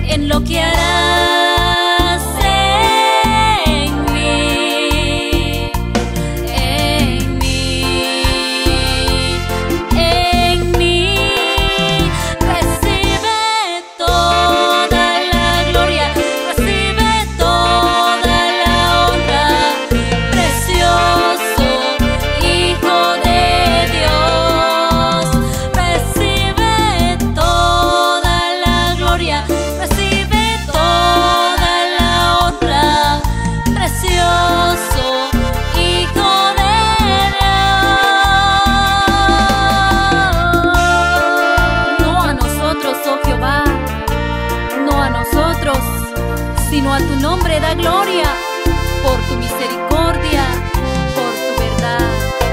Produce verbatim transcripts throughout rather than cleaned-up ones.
en lo que harás en mí, en mí, en mí. Recibe toda la gloria, recibe toda la honra, precioso Hijo de Dios. Recibe toda la gloria, recibe toda la honra, precioso Hijo de Dios. No a nosotros, oh Jehová, no a nosotros, sino a tu nombre da gloria, por tu misericordia, por tu verdad.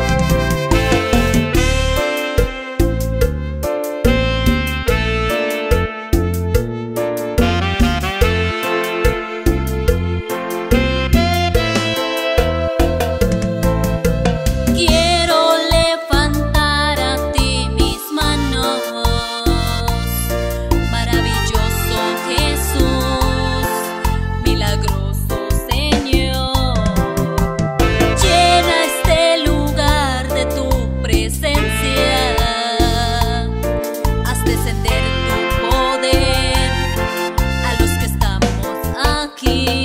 Quiero levantar a ti mis manos, maravilloso Jesús, milagroso Señor. Llena este lugar de tu presencia, haz descender tu poder a los que estamos aquí.